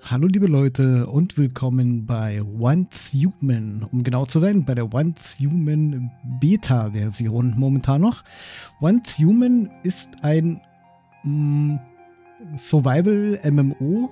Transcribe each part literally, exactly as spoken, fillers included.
Hallo liebe Leute und willkommen bei Once Human, um genau zu sein, bei der Once Human Beta-Version momentan noch. Once Human ist ein mm, Survival-M M O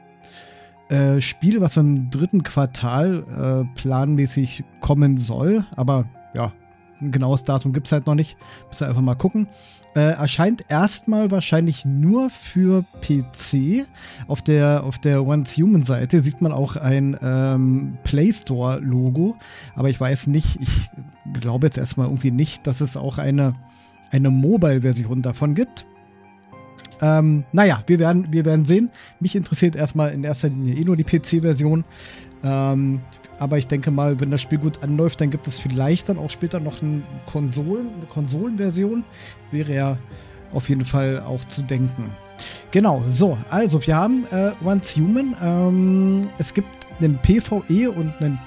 äh, Spiel, was im dritten Quartal äh, planmäßig kommen soll, aber ja, ein genaues Datum gibt es halt noch nicht. Müssen wir einfach mal gucken. Äh, erscheint erstmal wahrscheinlich nur für P C. Auf der, auf der Once Human Seite sieht man auch ein ähm, Play Store Logo, aber ich weiß nicht, ich glaube jetzt erstmal irgendwie nicht, dass es auch eine, eine Mobile-Version davon gibt. Ähm, naja, wir werden, wir werden sehen. Mich interessiert erstmal in erster Linie eh nur die P C-Version. Ähm, aber ich denke mal, wenn das Spiel gut anläuft, dann gibt es vielleicht dann auch später noch ein Konsolen, eine Konsolenversion. Wäre ja auf jeden Fall auch zu denken. Genau, so, also wir haben äh, Once Human. Ähm, es gibt einen PvE und einen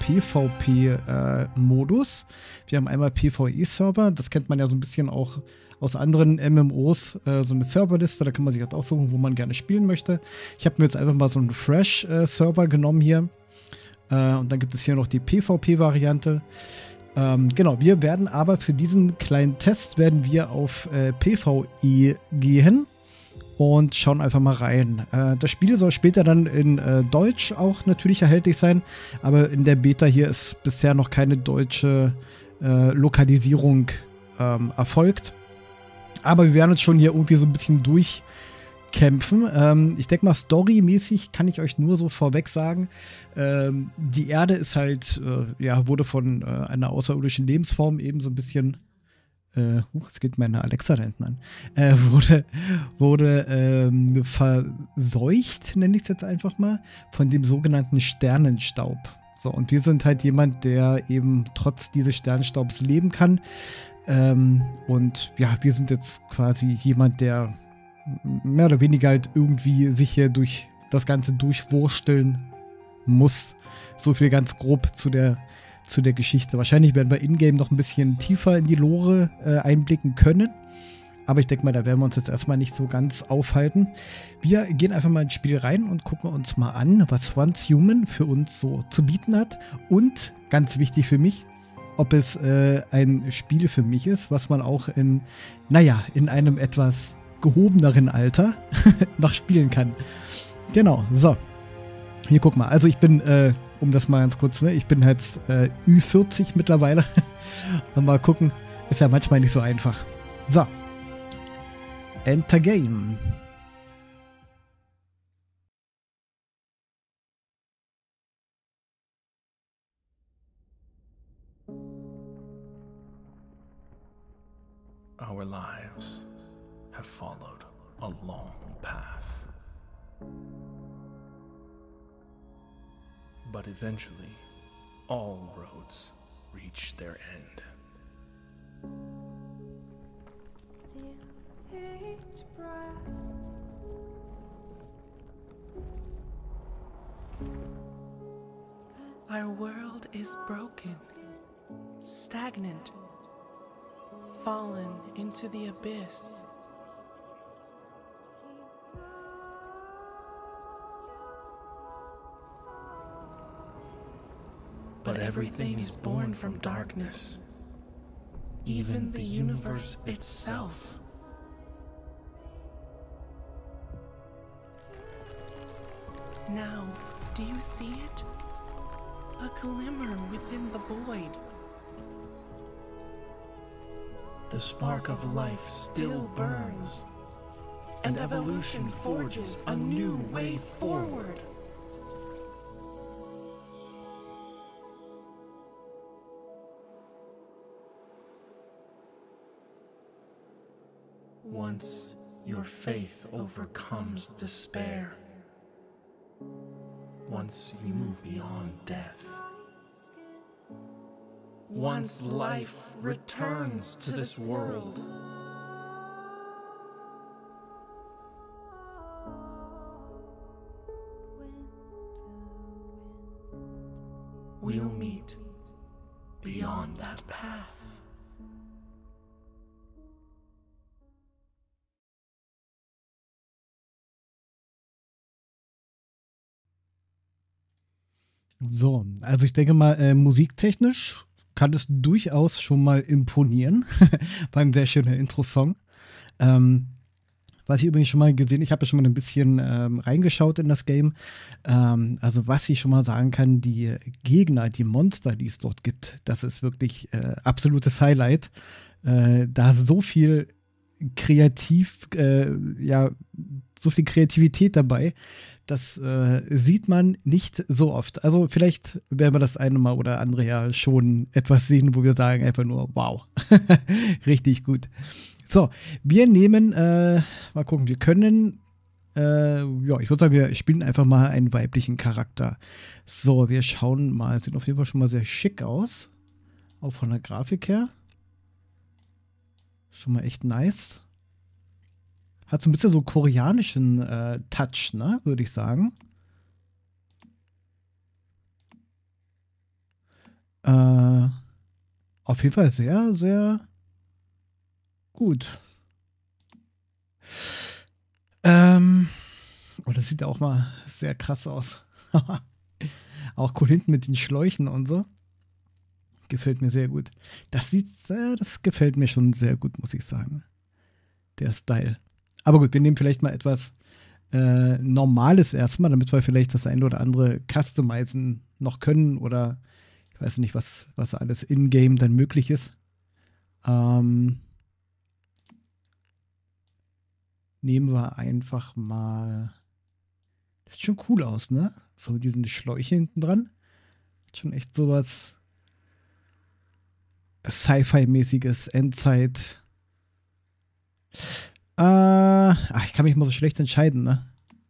PvP-Modus. Äh, wir haben einmal PvE-Server, das kennt man ja so ein bisschen auch aus anderen M M Os, äh, so eine Serverliste, da kann man sich halt aussuchen, wo man gerne spielen möchte. Ich habe mir jetzt einfach mal so einen Fresh-Server äh, genommen hier. Äh, und dann gibt es hier noch die PvP-Variante. Ähm, genau, wir werden aber für diesen kleinen Test werden wir auf äh, PvE gehen und schauen einfach mal rein. Äh, das Spiel soll später dann in äh, Deutsch auch natürlich erhältlich sein, aber in der Beta hier ist bisher noch keine deutsche äh, Lokalisierung ähm, erfolgt. Aber wir werden uns schon hier irgendwie so ein bisschen durchkämpfen. Ähm, ich denke mal, storymäßig kann ich euch nur so vorweg sagen, ähm, die Erde ist halt, äh, ja, wurde von äh, einer außerirdischen Lebensform eben so ein bisschen, äh, huch, jetzt geht meine Alexa da hinten an, äh, wurde, wurde ähm, verseucht, nenne ich es jetzt einfach mal, von dem sogenannten Sternenstaub. So, und wir sind halt jemand, der eben trotz dieses Sternenstaubs leben kann. Ähm, und ja, wir sind jetzt quasi jemand, der mehr oder weniger halt irgendwie sich hier durch das Ganze durchwursteln muss. So viel ganz grob zu der, zu der Geschichte. Wahrscheinlich werden wir in-game noch ein bisschen tiefer in die Lore äh, einblicken können. Aber ich denke mal, da werden wir uns jetzt erstmal nicht so ganz aufhalten. Wir gehen einfach mal ins Spiel rein und gucken uns mal an, was Once Human für uns so zu bieten hat. Und, ganz wichtig für mich, ob es äh, ein Spiel für mich ist, was man auch in, naja, in einem etwas gehobeneren Alter noch spielen kann. Genau, so. Hier, guck mal. Also ich bin, äh, um das mal ganz kurz, ne, ich bin jetzt äh, Ü vierzig mittlerweile. Und mal gucken, ist ja manchmal nicht so einfach. So. Enter Game. Our lives have followed a long path. But eventually, all roads reach their end. Still each breath. Our world is broken, stagnant, fallen into the abyss. But everything is born from darkness, even the universe itself. Now, do you see it? A glimmer within the void. The spark of life still burns, and evolution forges a new way forward. Once your faith overcomes despair, once you move beyond death, once life returns to this world, we'll meet beyond that path. So, also ich denke mal, äh, musiktechnisch kann es durchaus schon mal imponieren. War ein sehr schöner Intro-Song. Ähm, was ich übrigens schon mal gesehen, ich habe ja schon mal ein bisschen ähm, reingeschaut in das Game. Ähm, also was ich schon mal sagen kann, die Gegner, die Monster, die es dort gibt, das ist wirklich äh, absolutes Highlight. Äh, da ist so viel kreativ, äh, ja, so viel Kreativität dabei. Das äh, sieht man nicht so oft. Also vielleicht werden wir das eine Mal oder andere ja schon etwas sehen, wo wir sagen einfach nur, wow, richtig gut. So, wir nehmen, äh, mal gucken, wir können, äh, ja, ich würde sagen, wir spielen einfach mal einen weiblichen Charakter. So, wir schauen mal, sieht auf jeden Fall schon mal sehr schick aus. Auch von der Grafik her. Schon mal echt nice. Hat so ein bisschen so koreanischen äh, Touch, ne, würde ich sagen. Äh, auf jeden Fall sehr, sehr gut. Ähm, oh, das sieht auch mal sehr krass aus. Auch cool hinten mit den Schläuchen und so. Gefällt mir sehr gut. Das sieht, äh, das gefällt mir schon sehr gut, muss ich sagen. Der Style. Aber gut, wir nehmen vielleicht mal etwas äh, Normales erstmal, damit wir vielleicht das eine oder andere customizen noch können oder ich weiß nicht, was, was alles in-game dann möglich ist. Ähm, nehmen wir einfach mal. Das sieht schon cool aus, ne? So mit diesen Schläuche hinten dran. Schon echt sowas Sci-Fi-mäßiges, Endzeit. Äh, ach, ich kann mich immer so schlecht entscheiden, ne?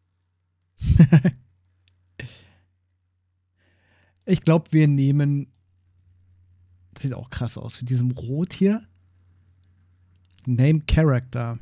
Ich glaube, wir nehmen. Das sieht auch krass aus. Mit diesem Rot hier. Name Character.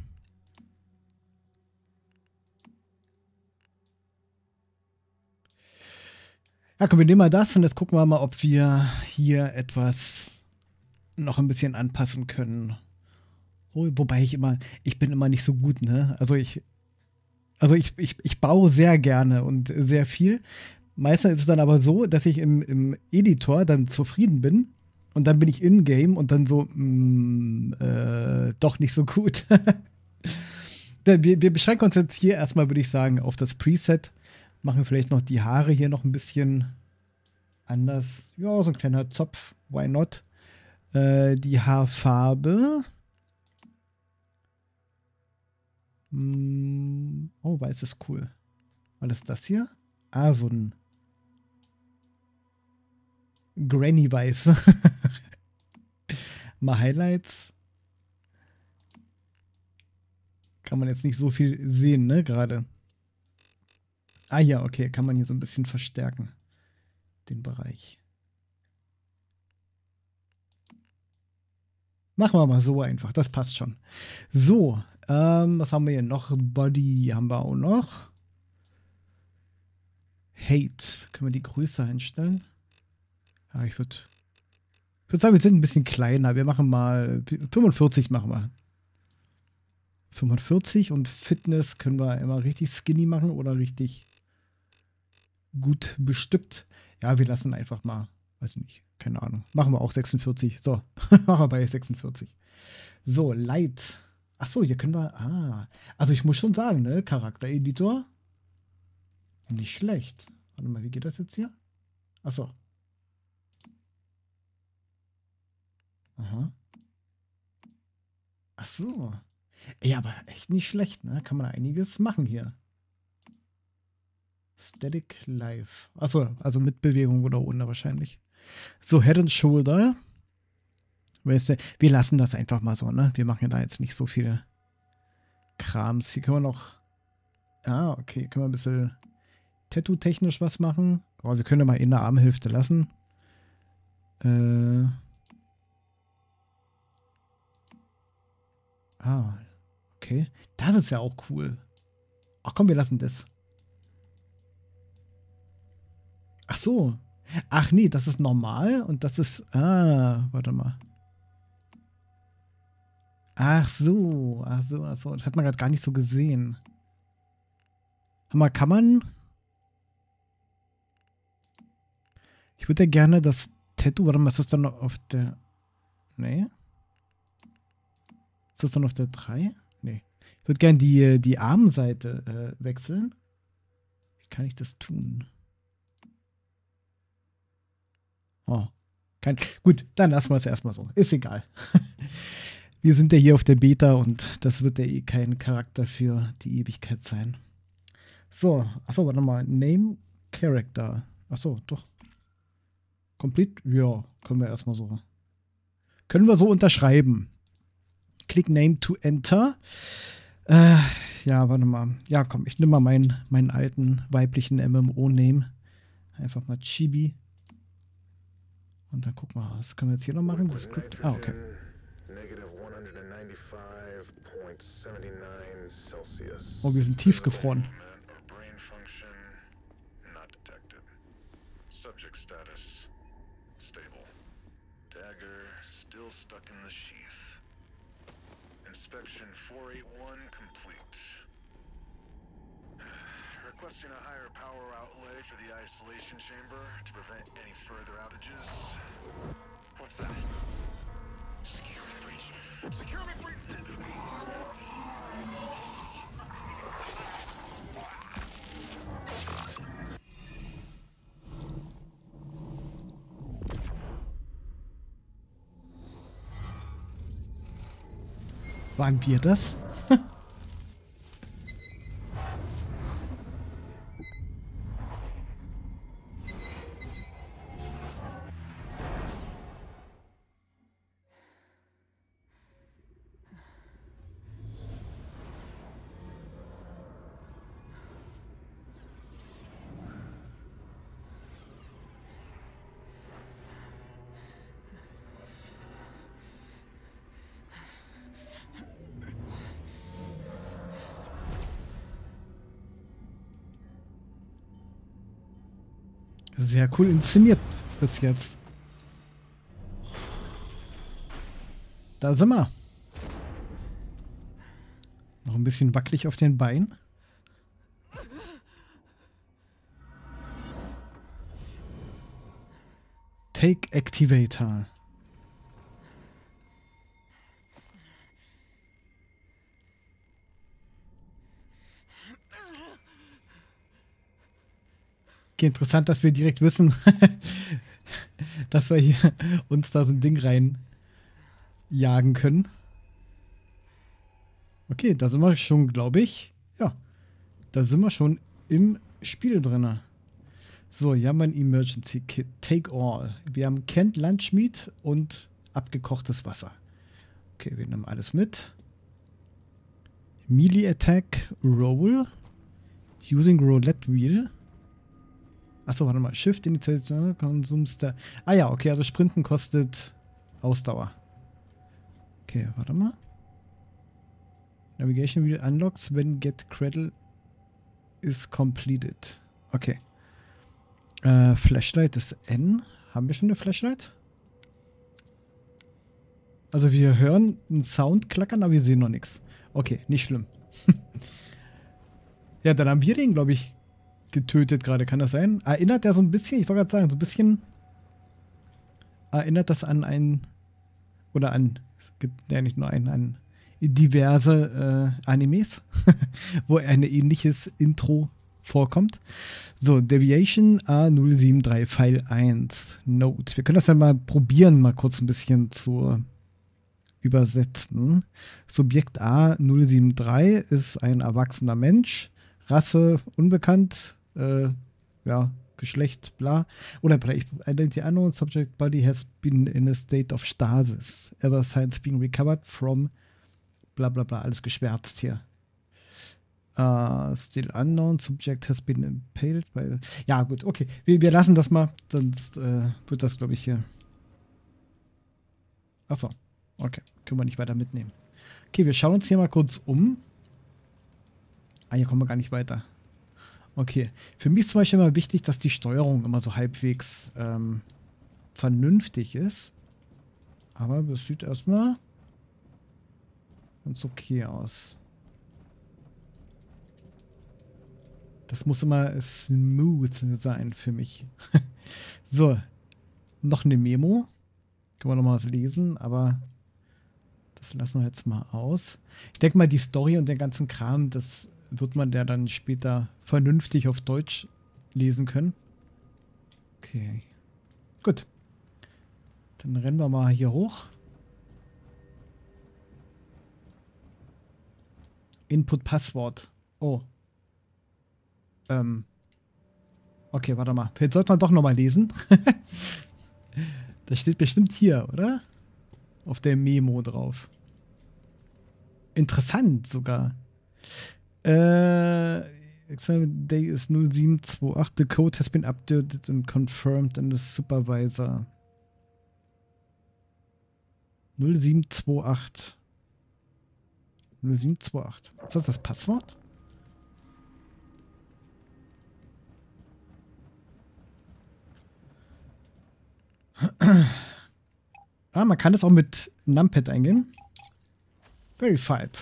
Ja, komm, wir nehmen mal das und jetzt gucken wir mal, ob wir hier etwas noch ein bisschen anpassen können. Oh, wobei ich immer, ich bin immer nicht so gut, ne? Also ich, also ich, ich, ich baue sehr gerne und sehr viel. Meistens ist es dann aber so, dass ich im, im Editor dann zufrieden bin und dann bin ich in-game und dann so, mh, äh, doch nicht so gut. wir, wir beschränken uns jetzt hier erstmal, würde ich sagen, auf das Preset. Machen vielleicht noch die Haare hier noch ein bisschen anders. Ja, so ein kleiner Zopf, why not? Äh, die Haarfarbe. Hm, oh, weiß ist cool. Was ist das hier? Ah, so ein Granny-Weiß. Mal Highlights. Kann man jetzt nicht so viel sehen, ne, gerade. Ah ja, okay, kann man hier so ein bisschen verstärken. Den Bereich. Machen wir mal so einfach, das passt schon. So, ähm, was haben wir hier noch? Body haben wir auch noch. Hate. Können wir die Größe einstellen? Ja, ich würde würd sagen, wir sind ein bisschen kleiner. Wir machen mal fünfundvierzig machen wir. fünfundvierzig und Fitness können wir immer richtig skinny machen oder richtig gut bestückt. Ja, wir lassen einfach mal, weiß nicht, keine Ahnung. Machen wir auch sechsundvierzig. So, machen wir bei sechsundvierzig. So, Light. Ach so, hier können wir, ah. Also ich muss schon sagen, ne, Charaktereditor. Nicht schlecht. Warte mal, wie geht das jetzt hier? Ach so. Aha. Ach so. Ey, aber echt nicht schlecht, ne? Kann man einiges machen hier. Static Live. Achso, also mit Bewegung oder ohne wahrscheinlich. So, Head and Shoulder. Wir lassen das einfach mal so, ne? Wir machen ja da jetzt nicht so viel Krams. Hier können wir noch. Ah, okay. Können wir ein bisschen Tattoo-technisch was machen. Aber wir können ja mal in der Armhälfte lassen. Äh. Ah, okay. Das ist ja auch cool. Ach komm, wir lassen das. Ach so. Ach nee, das ist normal und das ist. Ah, warte mal. Ach so, ach so, ach so. Das hat man gerade gar nicht so gesehen. Hör mal, kann man. Ich würde ja gerne das Tattoo, warte mal, ist das dann auf der, nee. Ist das dann auf der drei? Nee. Ich würde gerne die, die Armseite äh, wechseln. Wie kann ich das tun? Oh. Kein, gut, dann lassen wir es erstmal so. Ist egal. Wir sind ja hier auf der Beta und das wird ja eh kein Charakter für die Ewigkeit sein. So, achso, warte mal. Name Character. Achso, doch. Complete? Ja, können wir erstmal so. Können wir so unterschreiben. Click Name to Enter. Äh, ja, warte mal. Ja, komm, ich nehme mal meinen, meinen alten weiblichen M M O-Name. Einfach mal Chibi. Und dann gucken wir, was können wir jetzt hier noch machen? Das Script. Ah, okay. Oh, wir sind tiefgefroren. Subject status stable. Dagger still stuck in the sheath. Inspection four eighty-one complete. Requesting a higher power outlay for the isolation chamber to prevent any further outages. What's that? Security breach. Security breach. Waren wir das? Sehr cool inszeniert bis jetzt. Da sind wir. Noch ein bisschen wackelig auf den Beinen. Take Activator. Okay, interessant, dass wir direkt wissen, dass wir hier uns da so ein Ding rein jagen können. Okay, da sind wir schon, glaube ich. Ja, da sind wir schon im Spiel drin. So, hier haben wir ein Emergency Kit. Take all. Wir haben Canned Lunch Meat und abgekochtes Wasser. Okay, wir nehmen alles mit. Melee Attack Roll. Using Roulette Wheel. Achso, warte mal. Shift Initiation, Konsumster. Ah ja, okay, also Sprinten kostet Ausdauer. Okay, warte mal. Navigation Wheel unlocks when get cradle is completed. Okay. Äh, Flashlight ist N. Haben wir schon eine Flashlight? Also wir hören einen Sound klackern, aber wir sehen noch nichts. Okay, nicht schlimm. Ja, dann haben wir den, glaube ich, getötet gerade. Kann das sein? Erinnert er so ein bisschen, ich wollte gerade sagen, so ein bisschen erinnert das an ein oder an, es gibt ja nicht nur einen, an diverse äh, Animes, wo ein ähnliches Intro vorkommt. So, Deviation A null sieben drei Pfeil eins Note. Wir können das ja mal probieren, mal kurz ein bisschen zu übersetzen. Subjekt A null sieben drei ist ein erwachsener Mensch, Rasse unbekannt, äh, ja, Geschlecht, bla. Oder Identity unknown, subject body has been in a state of stasis. Ever since being recovered from bla bla bla, alles geschwärzt hier. Uh, still unknown, subject has been impaled by... Ja, gut, okay. Wir, wir lassen das mal, sonst äh, wird das, glaube ich, hier... Achso, okay. Können wir nicht weiter mitnehmen. Okay, wir schauen uns hier mal kurz um. Ah, hier kommen wir gar nicht weiter. Okay. Für mich ist zum Beispiel immer wichtig, dass die Steuerung immer so halbwegs ähm, vernünftig ist. Aber das sieht erstmal ganz okay aus. Das muss immer smooth sein für mich. So, noch eine Memo. Können wir noch mal was lesen, aber das lassen wir jetzt mal aus. Ich denke mal, die Story und den ganzen Kram, das wird man ja dann später vernünftig auf Deutsch lesen können. Okay. Gut. Dann rennen wir mal hier hoch. Input-Passwort. Oh. Ähm. Okay, warte mal. Jetzt sollte man doch nochmal lesen. Das steht bestimmt hier, oder? Auf der Memo drauf. Interessant sogar. Äh, Exam Day ist null sieben zwei acht. The code has been updated and confirmed in the supervisor. null sieben zwei acht. null sieben zwei acht. Ist das das Passwort? Ah, man kann das auch mit Numpad eingehen. Verified.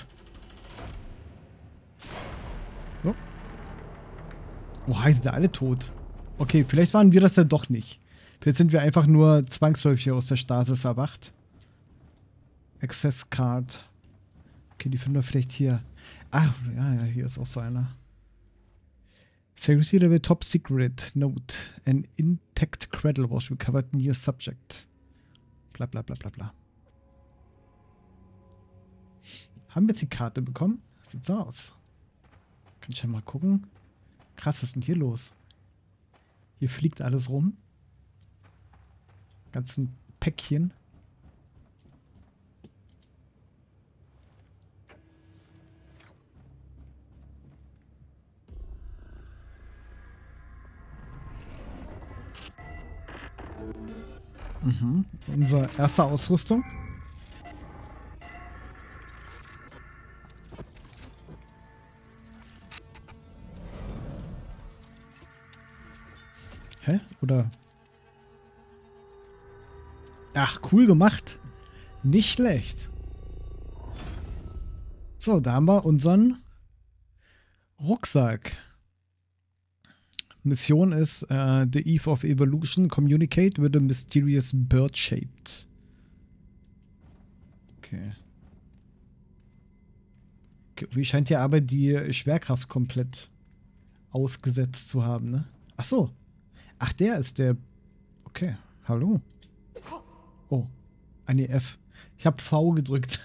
So. Oh, sind ja alle tot. Okay, vielleicht waren wir das ja doch nicht. Vielleicht sind wir einfach nur zwangsläufig aus der Stasis erwacht. Access Card. Okay, die finden wir vielleicht hier. Ah, ja, ja, hier ist auch so einer. Security Level Top Secret. Note. An intact cradle was recovered near subject. Bla bla bla bla bla. Haben wir jetzt die Karte bekommen? Sieht so aus. Kann ich ja mal gucken. Krass, was ist denn hier los? Hier fliegt alles rum. Ganzen Päckchen. Mhm. Unsere erste Ausrüstung. Hä? Oder? Ach, cool gemacht. Nicht schlecht. So, da haben wir unseren Rucksack. Mission ist uh, The Eve of Evolution. Communicate with a mysterious bird shaped. Okay. Okay. Wie scheint hier aber die Schwerkraft komplett ausgesetzt zu haben, ne? Ach so. Ach, der ist der. Okay. Hallo. Oh. Ah, nee, F. Ich hab V gedrückt.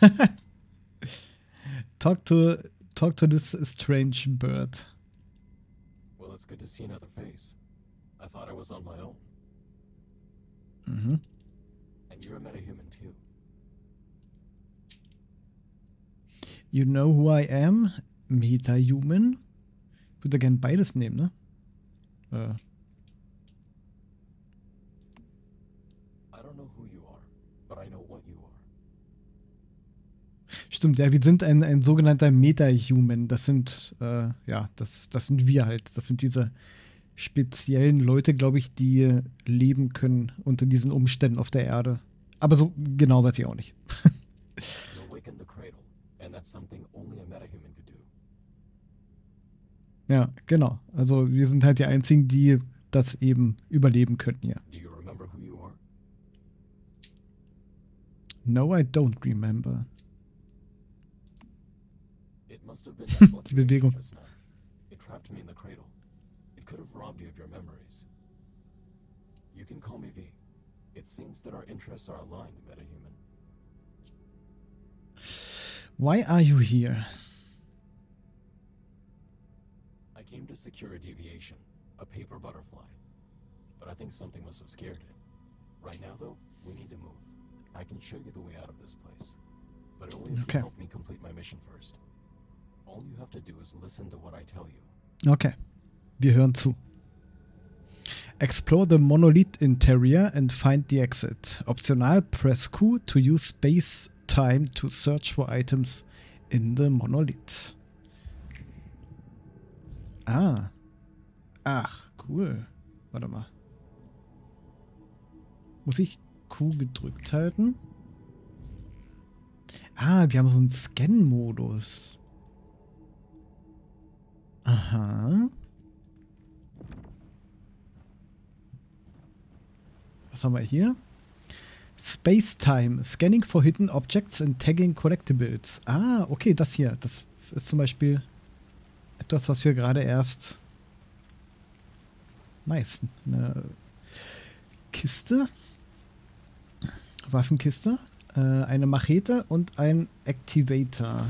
Talk to, talk to this strange bird. Well, it's good to see another face. I thought I was on my own. Mhm. And you're a metahuman too. You know who I am? Metahuman? Ich würde gerne beides nehmen, ne? Äh. I don't know who you are, but I know what you are. Stimmt, ja, wir sind ein, ein sogenannter Metahuman. Das sind, äh, ja, das, das sind wir halt. Das sind diese speziellen Leute, glaube ich, die leben können unter diesen Umständen auf der Erde. Aber so genau weiß ich auch nicht. You awakened the cradle, and that's something only a metahuman could do. Ja, genau. Also wir sind halt die Einzigen, die das eben überleben können hier. Do you remember who you are? No, I don't remember. It must have been that Die fluctuation Bewegung. just now. It trapped me in the cradle. It could have robbed you of your memories. You can call me V. It seems that our interests are aligned, metahuman. Why are you here? I came to secure a deviation, a paper butterfly. But I think something must have scared it. Right now, though, we need to move. I can show you the way out of this place. But only if Okay. you help me complete my mission first. All you have to do is listen to what I tell you. Okay. Wir hören zu. Explore the monolith interior and find the exit. Optional, press Q to use space time to search for items in the monolith. Ah. Ach, cool. Warte mal. Muss ich Q gedrückt halten? Ah, wir haben so einen Scan-Modus. Aha. Was haben wir hier? Space Time. Scanning for hidden objects and tagging collectibles. Ah, okay, das hier. Das ist zum Beispiel etwas, was wir gerade erst... Nice. Eine Kiste. Waffenkiste. Äh, eine Machete und ein Activator.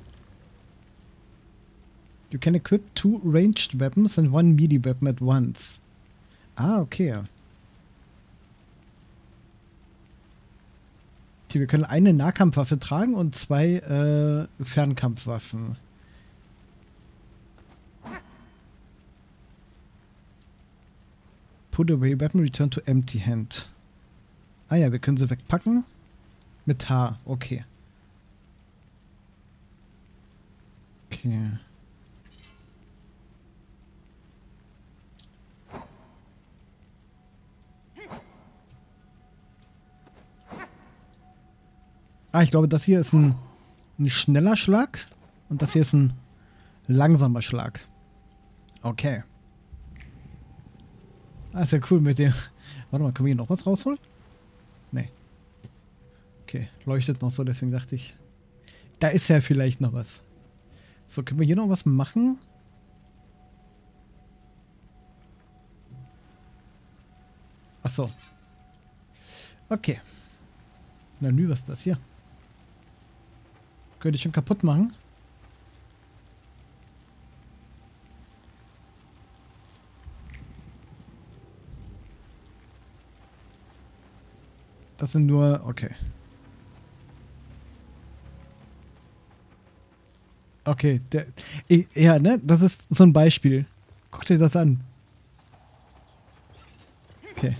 You can equip two ranged weapons and one melee weapon at once. Ah, okay. Okay, wir können eine Nahkampfwaffe tragen und zwei äh, Fernkampfwaffen. Put away weapon, return to empty hand. Ah ja, wir können sie wegpacken. Mit H, okay. Okay. Ah, ich glaube, das hier ist ein, ein schneller Schlag und das hier ist ein langsamer Schlag. Okay. Ah, ist ja cool mit dem... Warte mal, können wir hier noch was rausholen? Nee. Okay, leuchtet noch so, deswegen dachte ich... Da ist ja vielleicht noch was. So, können wir hier noch was machen? Ach so. Okay. Na nü, was ist das hier? Könnte ich schon kaputt machen? Das sind nur... Okay. Okay, der... Ja, ne? Das ist so ein Beispiel. Guck dir das an. Okay.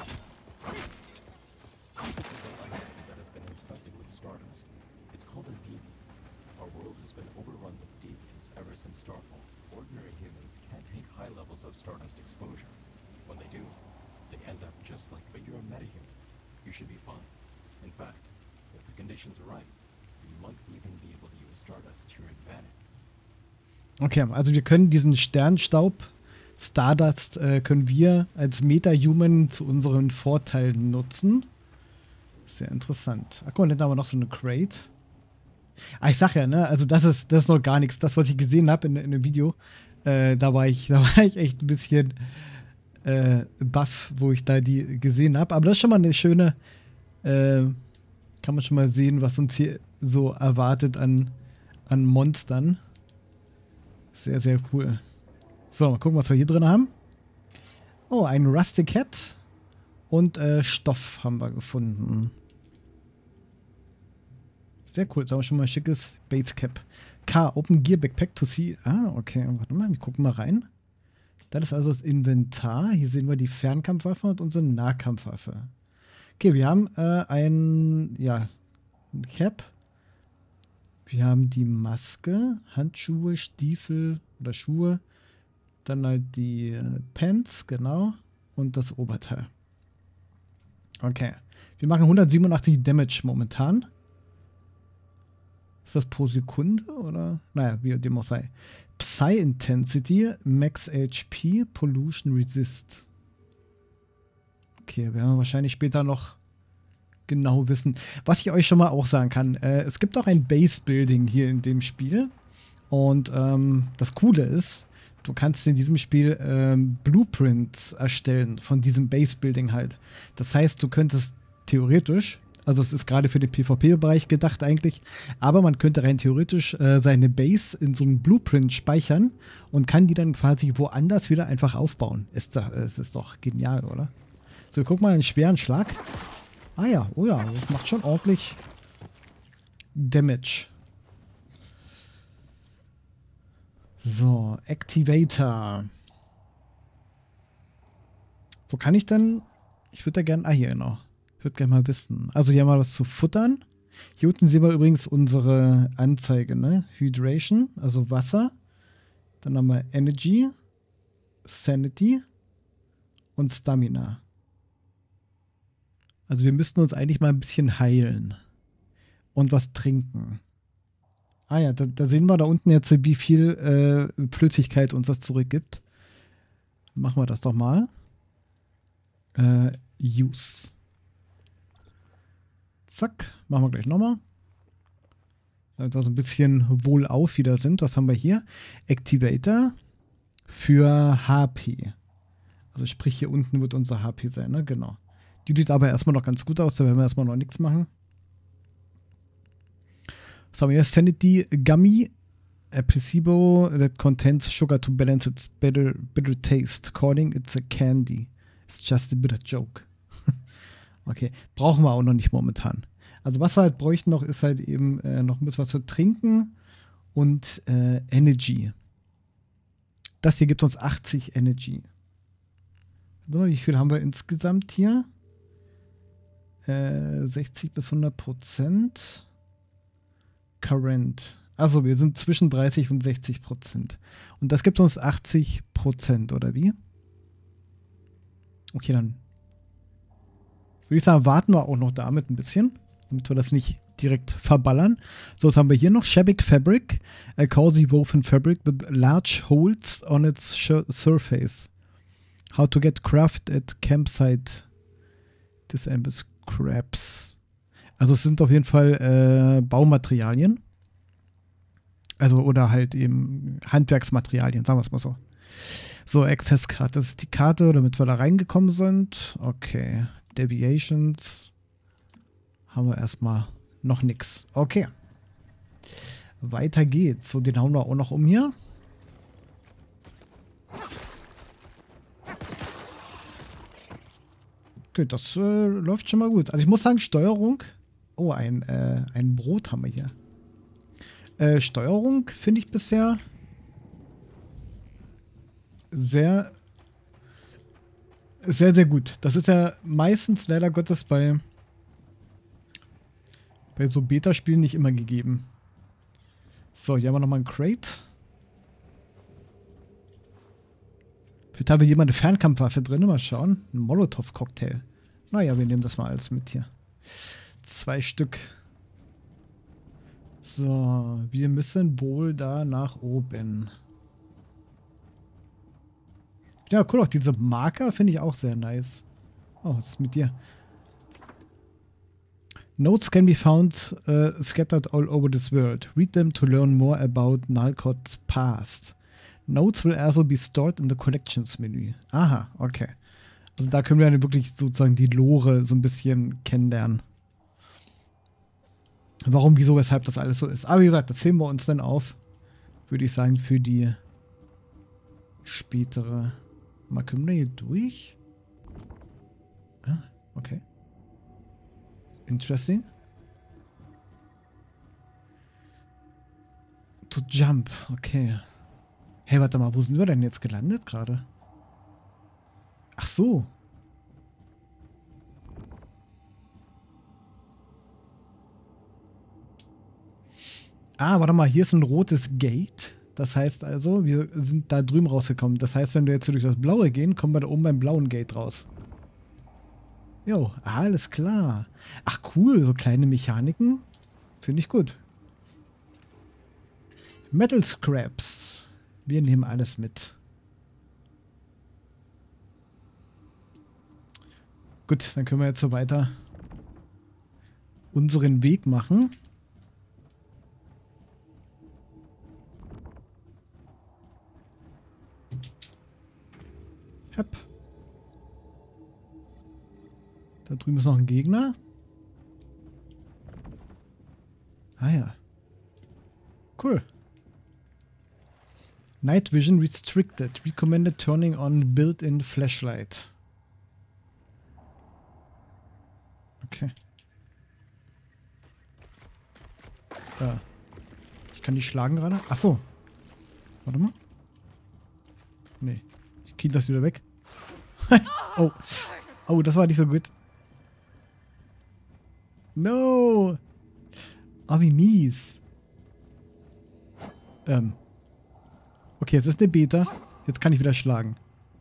That has been infected with Stardust. It's called a deviant. Our world has been overrun with deviants ever since Starfall. Ordinary humans can't take high levels of Stardust exposure. When they do, they end up just like, but you're a metahuman. You should be fine. In fact, if the conditions are right, you might even be able to use Stardust to your advantage. Okay, also wir können diesen Sternstaub, Stardust, äh, können wir als Meta-Human zu unseren Vorteilen nutzen. Sehr interessant. Ach guck mal, da haben wir noch so eine Crate. Ah, ich sag ja, ne, also das ist, das ist noch gar nichts. Das, was ich gesehen habe in, in dem Video, äh, da war ich, da war ich echt ein bisschen äh, baff, wo ich da die gesehen habe. Aber das ist schon mal eine schöne, äh, kann man schon mal sehen, was uns hier so erwartet an, an Monstern. Sehr, sehr cool. So, mal gucken, was wir hier drin haben. Oh, ein Rusty Cat und äh, Stoff haben wir gefunden. Sehr cool. Jetzt haben wir schon mal ein schickes Basecap. K, Open Gear Backpack to see. Ah, okay. Warte mal, wir gucken mal rein. Das ist also das Inventar. Hier sehen wir die Fernkampfwaffe und unsere Nahkampfwaffe. Okay, wir haben äh, ein, ja, ein Cap. Wir haben die Maske, Handschuhe, Stiefel oder Schuhe. Dann halt die äh, Pants, genau. Und das Oberteil. Okay. Wir machen hundertsiebenundachtzig Damage momentan. Ist das pro Sekunde oder? Naja, wie dem auch sei. Psy Intensity, Max H P, Pollution Resist. Okay, werden wir wahrscheinlich später noch genau wissen. Was ich euch schon mal auch sagen kann, äh, es gibt auch ein Base-Building hier in dem Spiel. Und ähm, das Coole ist, du kannst in diesem Spiel ähm, Blueprints erstellen von diesem Base-Building halt. Das heißt, du könntest theoretisch, also es ist gerade für den PvP-Bereich gedacht eigentlich, aber man könnte rein theoretisch äh, seine Base in so einem Blueprint speichern und kann die dann quasi woanders wieder einfach aufbauen. Ist da, es ist doch genial, oder? So, guck mal, einen schweren Schlag. Ah ja, oh ja, das macht schon ordentlich Damage. So, Activator. Wo kann ich denn? Ich würde da gerne, ah hier genau. Ich würde gerne mal wissen. Also hier haben wir was zu futtern. Hier unten sehen wir übrigens unsere Anzeige, ne? Hydration, also Wasser. Dann haben wir Energy, Sanity und Stamina. Also wir müssten uns eigentlich mal ein bisschen heilen. Und was trinken. Ah ja, da, da sehen wir da unten jetzt, wie viel äh, Flüssigkeit uns das zurückgibt. Machen wir das doch mal. Äh, Use. Zack, machen wir gleich nochmal. Damit wir so ein bisschen wohlauf wieder sind. Was haben wir hier? Activator für H P. Also sprich, hier unten wird unser H P sein, ne? Genau. Die sieht aber erstmal noch ganz gut aus, da werden wir erstmal noch nichts machen. Was haben wir hier? Sanity Gummy. A placebo that contains sugar to balance its bitter, bitter taste. Calling it's a candy. It's just a bitter joke. Okay, brauchen wir auch noch nicht momentan. Also was wir halt bräuchten noch, ist halt eben äh, noch ein bisschen was zu trinken und äh, Energy. Das hier gibt uns achtzig Energy. So, wie viel haben wir insgesamt hier? Äh, sechzig bis hundert Prozent. Current. Also wir sind zwischen dreißig und sechzig Prozent. Und das gibt uns achtzig Prozent, oder wie? Okay, dann würde ich sagen, warten wir auch noch damit ein bisschen, damit wir das nicht direkt verballern. So, was haben wir hier noch? Shebbik Fabric. A cozy woven fabric with large holes on its surface. How to get craft at campsite. Disassemble scraps. Also es sind auf jeden Fall äh, Baumaterialien. Also, oder halt eben Handwerksmaterialien, sagen wir es mal so. So, Access Card, das ist die Karte, damit wir da reingekommen sind. Okay, Deviations haben wir erstmal noch nix. Okay. Weiter geht's. So, den hauen wir auch noch um hier. Okay, das äh, läuft schon mal gut. Also ich muss sagen, Steuerung. Oh, ein, äh, ein Brot haben wir hier. Äh, Steuerung finde ich bisher sehr, sehr, sehr gut. Das ist ja meistens leider Gottes bei, bei so Beta-Spielen nicht immer gegeben. So, hier haben wir nochmal einen Crate. Vielleicht haben wir jemand eine Fernkampfwaffe drin. Mal schauen. Ein Molotow-Cocktail. Naja, wir nehmen das mal alles mit hier. Zwei Stück. So, wir müssen wohl da nach oben. Ja, cool, auch diese Marker finde ich auch sehr nice. Oh, was ist mit dir? Notes can be found uh, scattered all over this world. Read them to learn more about Nalcott's past. Notes will also be stored in the Collections Menü. Aha, okay. Also da können wir dann wirklich sozusagen die Lore so ein bisschen kennenlernen. Warum, wieso, weshalb das alles so ist. Aber wie gesagt, das heben wir uns dann auf, würde ich sagen, für die spätere. Mal, können wir hier durch? Ah, okay. Interesting. To jump, okay. Hey, warte mal, wo sind wir denn jetzt gelandet gerade? Ach so. Ah, warte mal, hier ist ein rotes Gate. Das heißt also, wir sind da drüben rausgekommen. Das heißt, wenn wir jetzt durch das blaue gehen, kommen wir da oben beim blauen Gate raus. Jo, alles klar. Ach cool, so kleine Mechaniken. Finde ich gut. Metal Scraps. Wir nehmen alles mit. Gut, dann können wir jetzt so weiter unseren Weg machen. Hep. Da drüben ist noch ein Gegner. Ah ja. Cool. Night Vision restricted. Recommended turning on built-in flashlight. Okay. Äh. Ich kann die schlagen gerade. Ach so. Warte mal. Nee. Ich kriege das wieder weg. Oh. Oh, das war nicht so gut. No. Oh, wie mies. Ähm. Okay, es ist eine Beta. Jetzt kann ich wieder schlagen.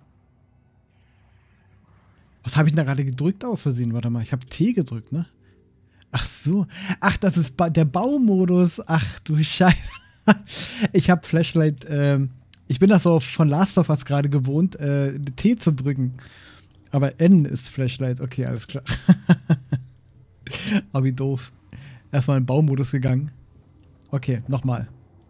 Was habe ich da gerade gedrückt aus Versehen? Warte mal, ich habe T gedrückt, ne? Ach so. Ach, das ist ba der Baumodus. Ach du Scheiße. Ich habe Flashlight, ähm, ich bin das so von Last of Us gerade gewohnt, äh, T zu drücken. Aber N ist Flashlight. Okay, alles klar. Aber wie doof. Erstmal in Baumodus gegangen. Okay, nochmal.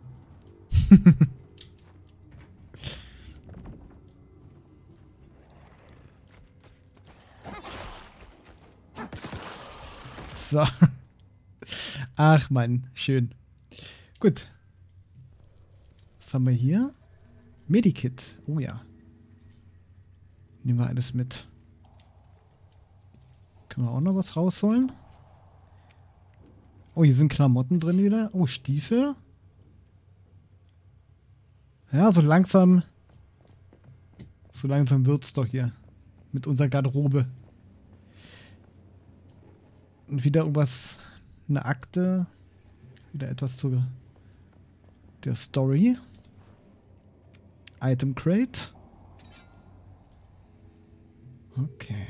So. Ach Mann, schön. Gut. Was haben wir hier? Medikit. Oh ja. Nehmen wir alles mit. Können wir auch noch was rausholen? Oh, hier sind Klamotten drin wieder. Oh, Stiefel. Ja, so langsam. So langsam wird's doch hier. Mit unserer Garderobe. Und wieder irgendwas. Eine Akte. Wieder etwas zu der Story. Item Crate. Okay.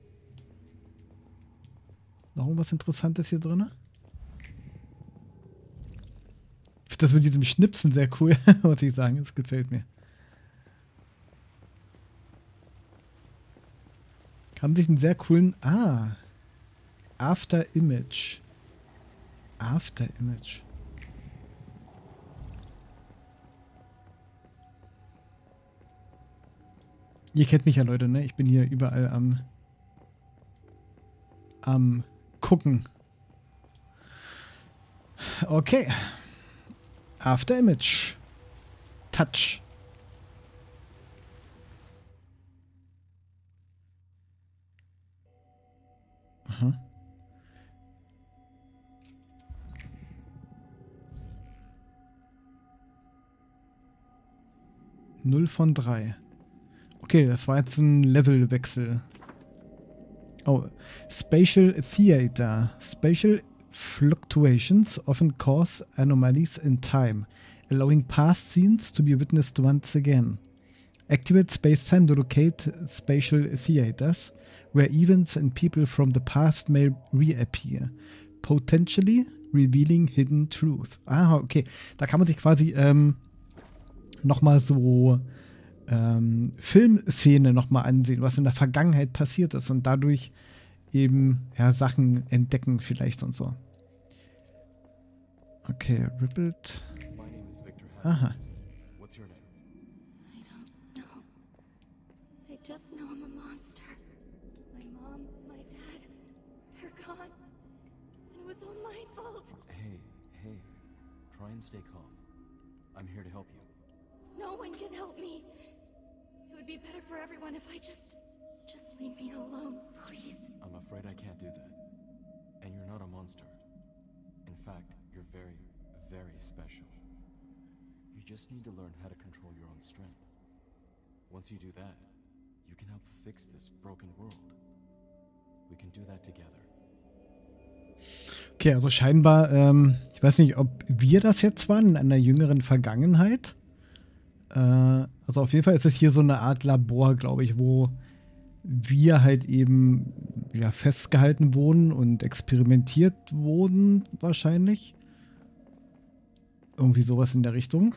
Noch irgendwas Interessantes hier drin? Ich finde das mit diesem Schnipsen sehr cool, muss ich sagen. Das gefällt mir. Haben sich einen sehr coolen... Ah. After Image. After Image. Ihr kennt mich ja, Leute, ne? Ich bin hier überall am... am gucken. Okay. After Image. Touch. Aha. Null von drei. Okay, das war jetzt ein Levelwechsel. Oh, Spatial Theater. Spatial fluctuations often cause anomalies in time, allowing past scenes to be witnessed once again. Activate space-time to locate spatial theaters, where events and people from the past may reappear, potentially revealing hidden truth. Ah, okay. Da kann man sich quasi ähm, nochmal so ähm, Filmszene nochmal ansehen, was in der Vergangenheit passiert ist und dadurch eben ja, Sachen entdecken vielleicht und so. Okay, Rippled. Aha. What's your name? I don't know. I just know I'm a monster. My mom, my dad, they're gone. And it was all my fault. Hey, hey. Try and stay calm. I'm here to help you. No one can help me. It would be better for everyone if I just... just leave me alone, please. I'm afraid I can't do that. And you're not a monster. In fact, you're very, very special. You just need to learn how to control your own strength. Once you do that, you can help fix this broken world. We can do that together. Okay, also scheinbar, ähm, ich weiß nicht, ob wir das jetzt waren in einer jüngeren Vergangenheit. Äh, also auf jeden Fall ist es hier so eine Art Labor, glaube ich, wo wir halt eben ja, festgehalten wurden und experimentiert wurden, wahrscheinlich. Irgendwie sowas in der Richtung.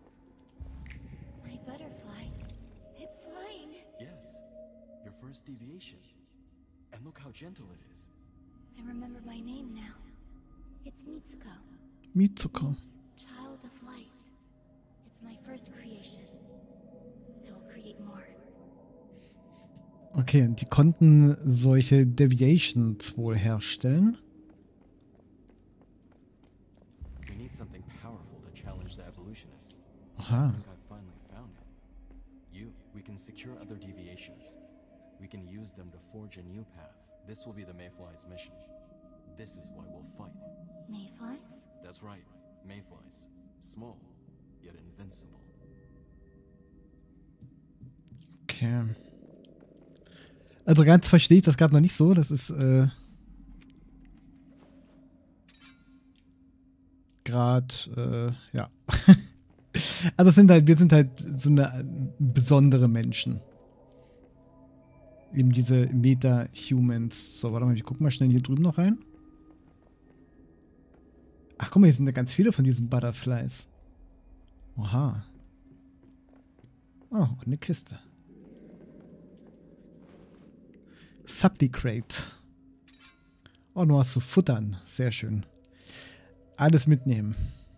My butterfly. It's flying. Yes, your first deviation. And look how gentle it is. I remember my name now. It's Mitsuko. Mitsuko. Child of Light. It's my first creation. I will create more. Okay, und die konnten solche Deviations wohl herstellen. We need something powerful to challenge the evolutionists. Aha. I think I finally found it. You, we can secure other deviations. We can use them to forge a new path. This will be the Mayfly's mission. This is why we'll fight. Mayflies? That's right, Mayflies. Small, yet invincible. Okay. Also ganz verstehe ich das gerade noch nicht so. Das ist äh, gerade, äh, ja. Also es sind halt, wir sind halt so eine besondere Menschen. Eben diese Meta-Humans. So, warte mal, wir gucken mal schnell hier drüben noch rein. Ach, guck mal, hier sind ja ganz viele von diesen Butterflies. Oha. Oh, und eine Kiste. Supplicrate. Oh, nur was zu futtern. Sehr schön. Alles mitnehmen.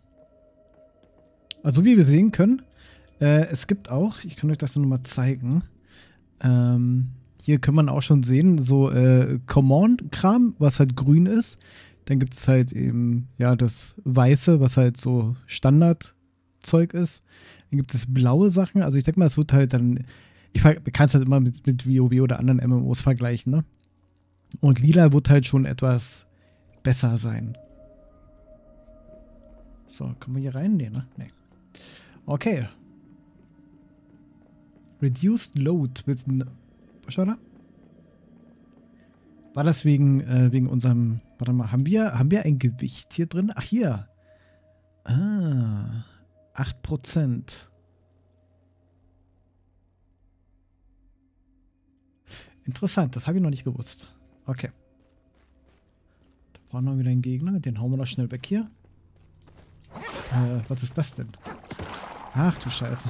Also wie wir sehen können, äh, es gibt auch, ich kann euch das nochmal zeigen, ähm, hier kann man auch schon sehen, so äh, Command-Kram, was halt grün ist. Dann gibt es halt eben, ja, das Weiße, was halt so Standardzeug ist. Dann gibt es blaue Sachen. Also ich denke mal, es wird halt dann, ich kann es halt immer mit, mit WoW oder anderen M M Os vergleichen, ne? Und lila wird halt schon etwas besser sein. So, kommen wir hier rein? Nee, ne? Nee. Okay. Reduced Load mit... Was war da? War das wegen, äh, wegen unserem... Warte mal, haben wir, haben wir ein Gewicht hier drin? Ach, hier. Ah. acht Prozent. Interessant, das habe ich noch nicht gewusst. Okay. Da vorne haben wir wieder einen Gegner. Den hauen wir noch schnell weg hier. Äh, was ist das denn? Ach du Scheiße.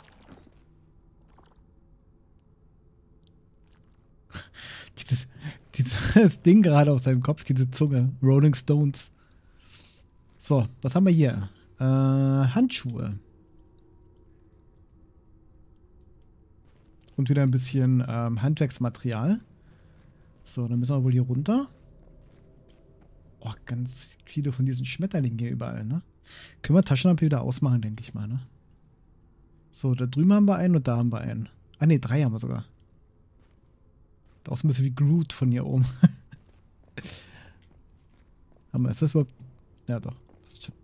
Dieses, dieses Ding gerade auf seinem Kopf, diese Zunge. Rolling Stones. So, was haben wir hier? Äh, Handschuhe. Und wieder ein bisschen ähm, Handwerksmaterial. So, dann müssen wir wohl hier runter. Oh, ganz viele von diesen Schmetterlingen hier überall, ne? Können wir Taschenlampe wieder ausmachen, denke ich mal, ne? So, da drüben haben wir einen und da haben wir einen. Ah, ne, drei haben wir sogar. Da außen ein bisschen wie Groot von hier oben. Aber ist das überhaupt... Ja, doch. Passt schon.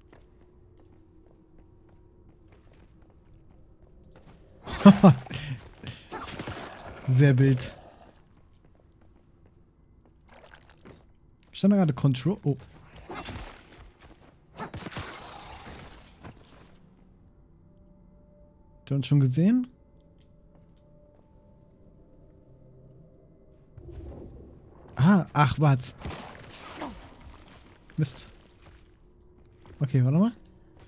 Sehr wild. Stand da gerade Control... Oh. Habt ihr uns schon gesehen? Ah, ach, was? Mist. Okay, warte mal.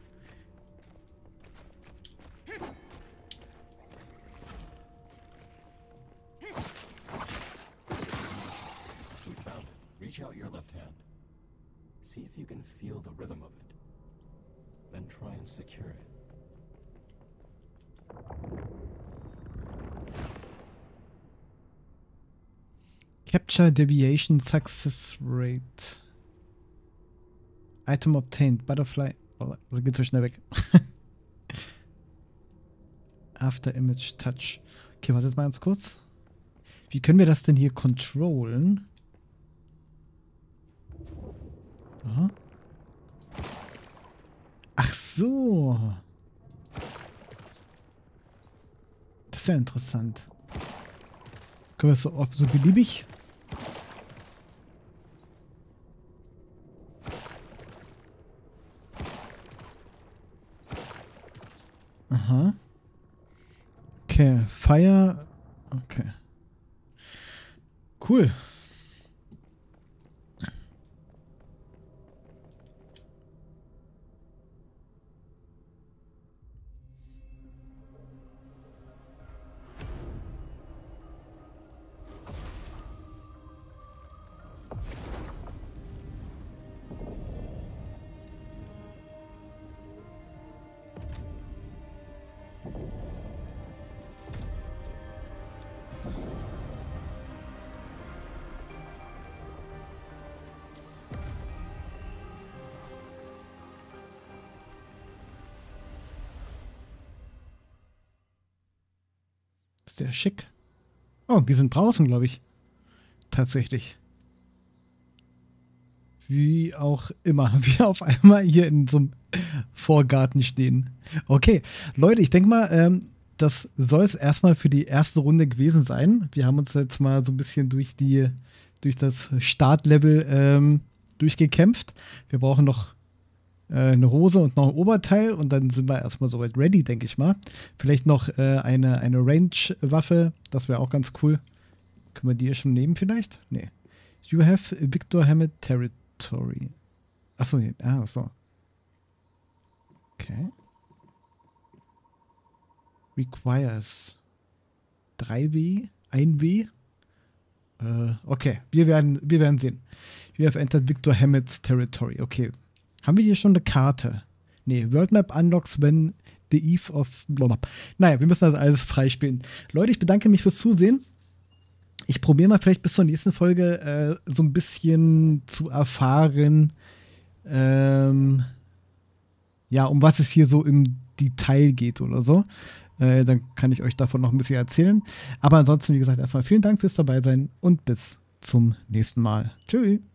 We found it. Reach out your left hand. See if you can feel the rhythm of it. Then try and secure it. Capture Deviation Success Rate. Item obtained. Butterfly. Oh, das geht so schnell weg. After Image Touch. Okay, warte jetzt mal ganz kurz. Wie können wir das denn hier controllen? Aha. Ach so. Das ist ja interessant. Können wir das so, so beliebig? Aha. Okay, Fire. Okay. Cool. Sehr schick. Oh, wir sind draußen, glaube ich. Tatsächlich. Wie auch immer. Wir auf einmal hier in so einem Vorgarten stehen. Okay, Leute, ich denke mal, ähm, das soll es erstmal für die erste Runde gewesen sein. Wir haben uns jetzt mal so ein bisschen durch die, durch das Startlevel ähm, durchgekämpft. Wir brauchen noch eine Hose und noch ein Oberteil und dann sind wir erstmal soweit ready, denke ich mal. Vielleicht noch äh, eine, eine Range-Waffe, das wäre auch ganz cool. Können wir die hier schon nehmen vielleicht? Nee. You have Victor Hammett Territory. Achso, ah, so. Okay. Requires drei W, ein W. Äh, okay, wir werden, wir werden sehen. We have entered Victor Hammett's territory. Okay. Haben wir hier schon eine Karte? Nee, World Map unlocks when the eve of blablabla. Naja, wir müssen das alles freispielen. Leute, ich bedanke mich fürs Zusehen. Ich probiere mal vielleicht bis zur nächsten Folge äh, so ein bisschen zu erfahren, ähm, ja, um was es hier so im Detail geht oder so. Äh, dann kann ich euch davon noch ein bisschen erzählen. Aber ansonsten, wie gesagt, erstmal vielen Dank fürs Dabeisein und bis zum nächsten Mal. Tschüss.